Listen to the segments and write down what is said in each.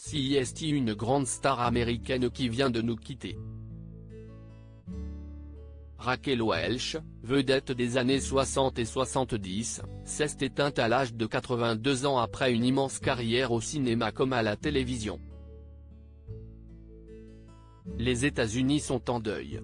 CIST, une grande star américaine qui vient de nous quitter. Raquel Welch, vedette des années 60 et 70, s'est éteinte à l'âge de 82 ans après une immense carrière au cinéma comme à la télévision. Les États-Unis sont en deuil.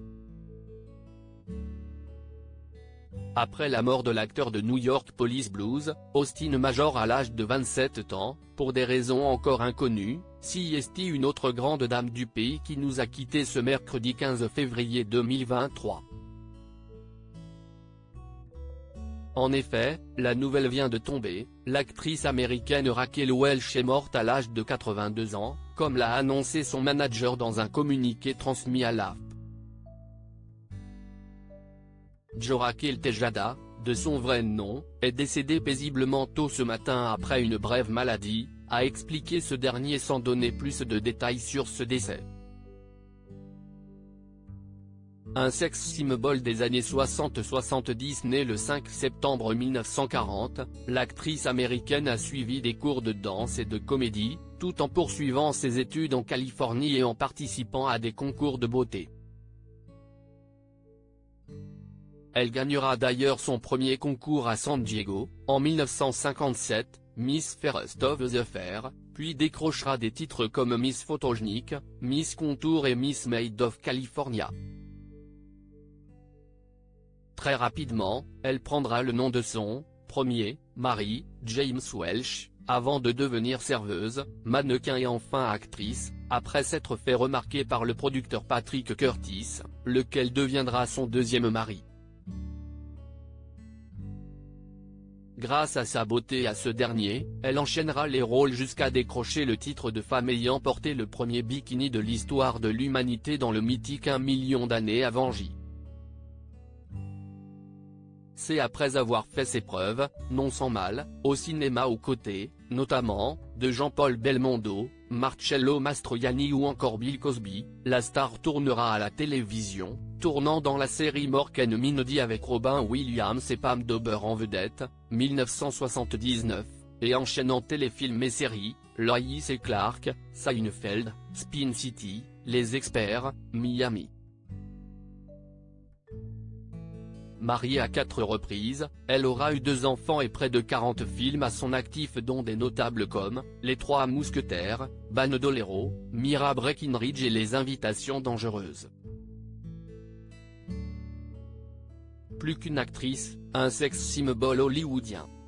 Après la mort de l'acteur de New York Police Blues, Austin Major à l'âge de 27 ans, pour des raisons encore inconnues, CIST, une autre grande dame du pays qui nous a quittés ce mercredi 15 février 2023. En effet, la nouvelle vient de tomber, l'actrice américaine Raquel Welch est morte à l'âge de 82 ans, comme l'a annoncé son manager dans un communiqué transmis à l'AFP. Raquel Tejada, de son vrai nom, est décédée paisiblement tôt ce matin après une brève maladie, a expliqué ce dernier sans donner plus de détails sur ce décès. Un sex symbol des années 60-70 née le 5 septembre 1940, l'actrice américaine a suivi des cours de danse et de comédie, tout en poursuivant ses études en Californie et en participant à des concours de beauté. Elle gagnera d'ailleurs son premier concours à San Diego, en 1957, Miss Fairest of the Fair, puis décrochera des titres comme Miss Photogenic, Miss Contour et Miss Maid of California. Très rapidement, elle prendra le nom de son premier mari, James Welch, avant de devenir serveuse, mannequin et enfin actrice, après s'être fait remarquer par le producteur Patrick Curtis, lequel deviendra son deuxième mari. Grâce à sa beauté et à ce dernier, elle enchaînera les rôles jusqu'à décrocher le titre de femme ayant porté le premier bikini de l'histoire de l'humanité dans le mythique 1 million d'années avant J. C'est après avoir fait ses preuves, non sans mal, au cinéma aux côtés, notamment, de Jean-Paul Belmondo, Marcello Mastroianni ou encore Bill Cosby, la star tournera à la télévision, tournant dans la série Mork and Mindy avec Robin Williams et Pam Dober en vedette, 1979, et enchaînant téléfilms et séries, Lois et Clark, Seinfeld, Spin City, Les Experts, Miami. Mariée à 4 reprises, elle aura eu 2 enfants et près de 40 films à son actif dont des notables comme Les Trois Mousquetaires, Bandolero, Mira Breckinridge et Les Invitations Dangereuses. Plus qu'une actrice, un sex symbol hollywoodien.